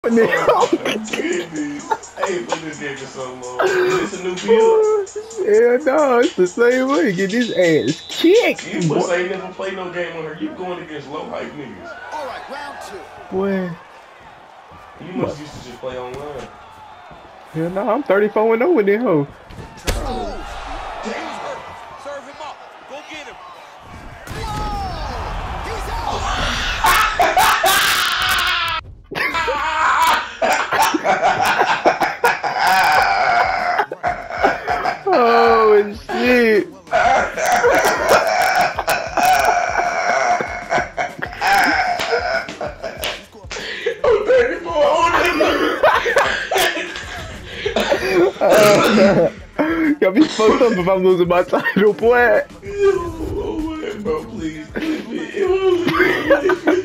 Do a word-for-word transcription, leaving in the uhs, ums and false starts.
Oh my goodness. I ain't played this game for so long. Is this a new build? Yeah, no, it's the same way. Get this ass kicked. You must ain't never played no game on her. You going against low hype niggas. Alright, round two. Boy. You must used to just play online. Yeah, no, I'm thirty-four and oh with that hoe. Oh. Serve him up. Go get him. Whoa! He's out. Oh shit. I'm thirty-four. uh, Got me fucked up if I'm losing my title, boy. Oh, man, bro, please.